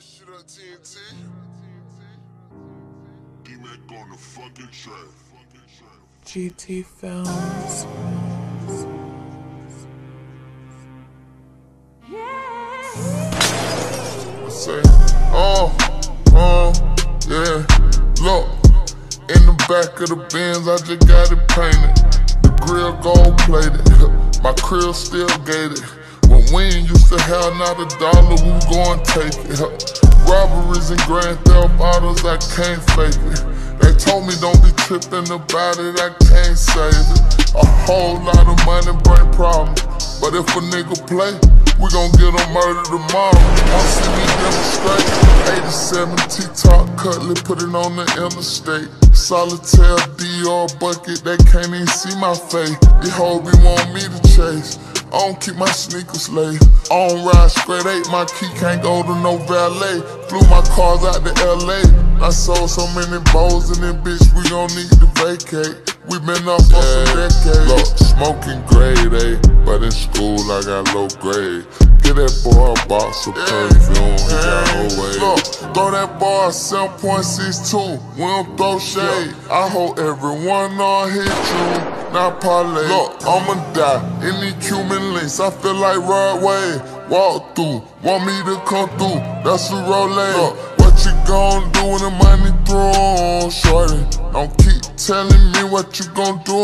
this shit on TNT. D-Mac on the fucking track. GT Films. I say, yeah. Look, in the back of the Benz, I just got it painted. The grill gold plated, my crib still gated. When we ain't used to have not a dollar, we gon' take it. Robberies and grand theft autos, I can't fake it. They told me don't be tripping about it, I can't save it. A whole lot of money bring problems, but if a nigga play, we gon' get him murdered tomorrow. I'll see me demonstrate. 87 T-top cutlet, put it on the interstate. Solitaire Dior bucket, they can't even see my face. These hoes be want me to chase. I don't keep my sneakers laced. I don't ride straight 8, my key can't go to no valet. Flew my cars out to LA. I sold so many bows in this bitch, we gon' need to vacate. We been up for some decades. Look, smoking grade A, but in school I got low grade. Get that boy a box of perfume, he got no way. Look, throw that boy a 7.62, we don't throw shade. I hope everyone on hit you. Not parlay. Look, I'ma die in these Cuban links. I feel like Rod Wave. Walk through, want me to come through. That's a Rolex. Look, what you gon' do when the money through, shorty? Don't keep telling me what you gon' do.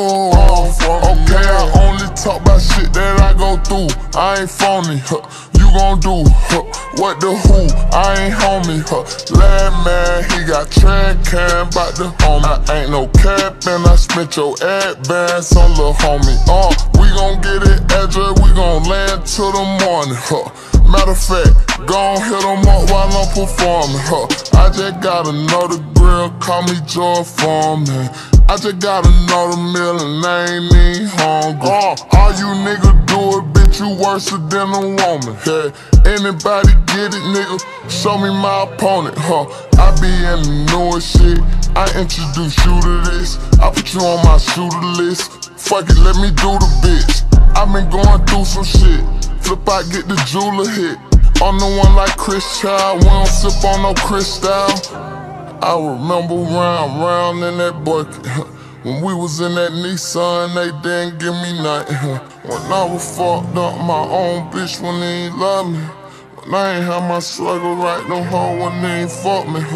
Okay, I only talk about shit that I go through. I ain't phony. You gon' do what the who? I ain't homie. Lad man, he got track cam bout the homie. I ain't no cap and I spent your advance on lil' homie. We gon' get it edger, we gon' land till the morning. Matter of fact, gon' hit them up while I'm performing. I just got another grill, call me Joy Foreman. I just got another meal and I ain't even hungry. All you niggas do it, bitch, you worse than a woman. Hey, anybody get it, nigga? Show me my opponent, I be in the newest shit. I introduce you to this. I put you on my shooter list. Fuck it, let me do the bitch. I been going through some shit. Flip out, get the jeweler hit. I'm the one like Chris Child, we don't sip on no Cristal. I remember round in that bucket. When we was in that Nissan, they didn't give me nothing. When I was fucked up, my own bitch when they ain't love me. When I ain't have my struggle right, no hoe when they ain't fuck me.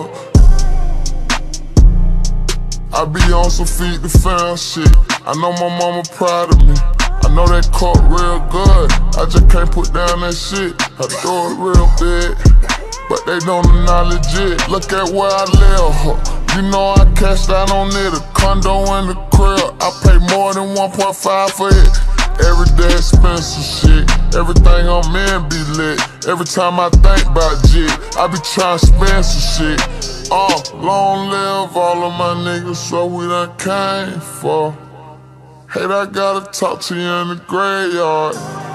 I be on some feed the fam shit. I know my mama proud of me. I know that cut real good. I just can't put down that shit. I do it real big, but they don't acknowledge it. Look at where I live. You know I cashed out on it. A condo in the crib. I pay more than 1.5 for it. Everyday expensive shit. Everything I'm in be lit. Every time I think about jit, I be trying to spend some shit. Long live all of my niggas, so we done came for. Hate I gotta talk to you in the graveyard.